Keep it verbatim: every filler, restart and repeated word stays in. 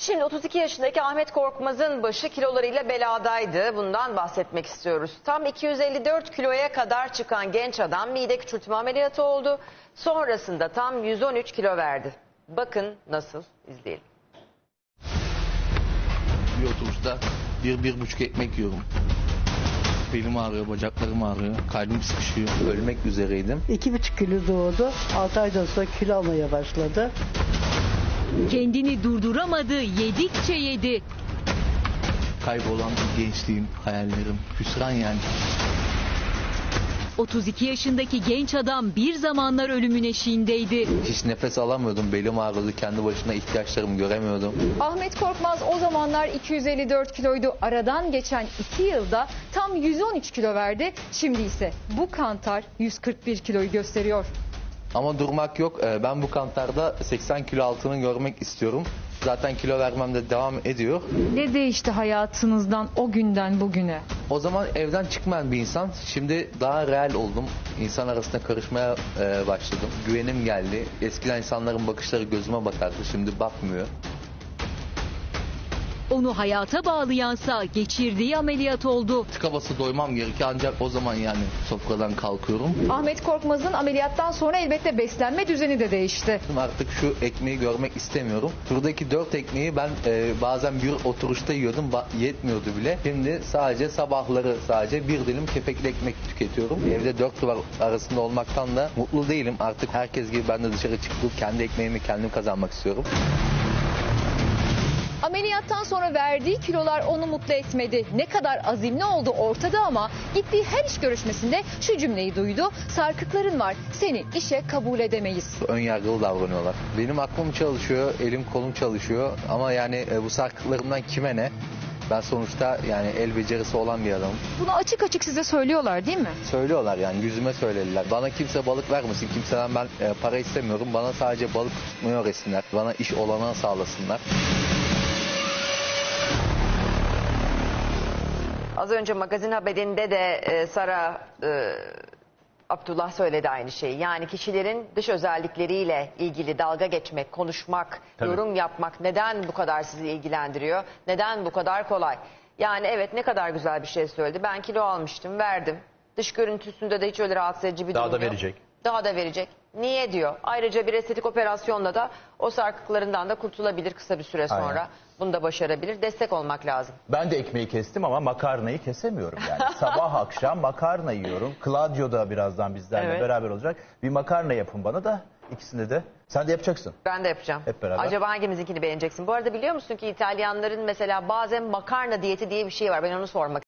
Şimdi otuz iki yaşındaki Ahmet Korkmaz'ın başı kilolarıyla beladaydı. Bundan bahsetmek istiyoruz. Tam iki yüz elli dört kiloya kadar çıkan genç adam mide küçültme ameliyatı oldu. Sonrasında tam yüz on üç kilo verdi. Bakın nasıl, izleyelim. Bir otobüste bir, bir buçuk ekmek yiyorum. Belim ağrıyor, bacaklarım ağrıyor, kalbim sıkışıyor. Ölmek üzereydim. İki buçuk kilo doğdu. Altı aydan sonra kilo almaya başladı. Kendini durduramadı, yedikçe yedi. Kaybolan gençliğim, hayallerim, hüsran yani. otuz iki yaşındaki genç adam bir zamanlar ölümün eşiğindeydi. Hiç nefes alamıyordum, belim ağrıyordu, kendi başına ihtiyaçlarımı göremiyordum. Ahmet Korkmaz o zamanlar iki yüz elli dört kiloydu. Aradan geçen iki yılda tam yüz on üç kilo verdi. Şimdi ise bu kantar yüz kırk bir kiloyu gösteriyor. Ama durmak yok. Ben bu kantarda seksen kilo altını görmek istiyorum. Zaten kilo vermem de devam ediyor. Ne değişti hayatınızdan o günden bugüne? O zaman evden çıkmayan bir insan. Şimdi daha real oldum. İnsan arasında karışmaya başladım. Güvenim geldi. Eskiden insanların bakışları gözüme bakardı. Şimdi bakmıyor. Onu hayata bağlayansa geçirdiği ameliyat oldu. Tıka basa doymam gerekiyor ancak o zaman yani sofradan kalkıyorum. Ahmet Korkmaz'ın ameliyattan sonra elbette beslenme düzeni de değişti. Artık şu ekmeği görmek istemiyorum. Buradaki dört ekmeği ben e, bazen bir oturuşta yiyordum. Yetmiyordu bile. Şimdi sadece sabahları sadece bir dilim kepekli ekmek tüketiyorum. Evde dört duvar arasında olmaktan da mutlu değilim. Artık herkes gibi ben de dışarı çıkıp kendi ekmeğimi kendim kazanmak istiyorum. Ameliyattan sonra verdiği kilolar onu mutlu etmedi. Ne kadar azimli olduğu ortada ama gittiği her iş görüşmesinde şu cümleyi duydu. Sarkıkların var, seni işe kabul edemeyiz. Ön yargılı davranıyorlar. Benim aklım çalışıyor, elim kolum çalışıyor ama yani bu sarkıklarımdan kime ne? Ben sonuçta yani el becerisi olan bir adamım. Bunu açık açık size söylüyorlar değil mi? Söylüyorlar yani yüzüme söylediler. Bana kimse balık vermesin, kimseden ben e, para istemiyorum. Bana sadece balık tutmayı öğretsinler. Bana iş olanağı sağlasınlar. Az önce magazin haberinde de e, Sara e, Abdullah söyledi aynı şeyi. Yani kişilerin dış özellikleriyle ilgili dalga geçmek, konuşmak, Tabii. yorum yapmak neden bu kadar sizi ilgilendiriyor? Neden bu kadar kolay? Yani evet, ne kadar güzel bir şey söyledi. Ben kilo almıştım, verdim. Dış görüntüsünde de hiç öyle rahatsız edici bir Daha durum da yok. verecek. Daha da verecek. Niye diyor. Ayrıca bir estetik operasyonla da o sarkıklarından da kurtulabilir kısa bir süre sonra. Aynen. Bunu da başarabilir. Destek olmak lazım. Ben de ekmeği kestim ama makarnayı kesemiyorum yani. Sabah akşam makarna yiyorum. Claudio da birazdan bizlerle Evet. beraber olacak. Bir makarna yapın bana da ikisini de. Sen de yapacaksın. Ben de yapacağım. Hep beraber. Acaba hangimizinkini beğeneceksin? Bu arada biliyor musun ki İtalyanların mesela bazen makarna diyeti diye bir şey var. Ben onu sormak